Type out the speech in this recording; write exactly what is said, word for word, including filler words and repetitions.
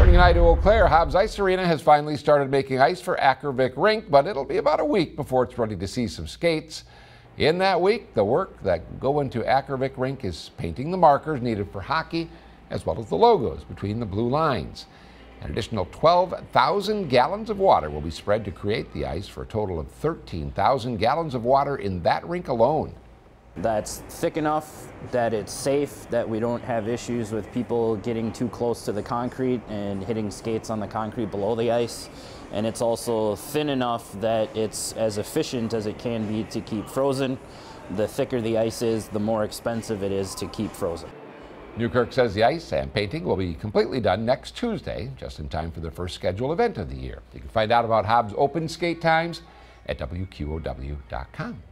Turning an eye to Eau Claire, Hobbs Ice Arena has finally started making ice for Akkervik Rink, but it'll be about a week before it's ready to see some skates. In that week, the work that go into Akkervik Rink is painting the markers needed for hockey, as well as the logos between the blue lines. An additional twelve thousand gallons of water will be spread to create the ice for a total of thirteen thousand gallons of water in that rink alone. That's thick enough that it's safe, that we don't have issues with people getting too close to the concrete and hitting skates on the concrete below the ice. And it's also thin enough that it's as efficient as it can be to keep frozen. The thicker the ice is, the more expensive it is to keep frozen. Newkirk says the ice and painting will be completely done next Tuesday, just in time for the first scheduled event of the year. You can find out about Hobbs' open skate times at W Q O W dot com.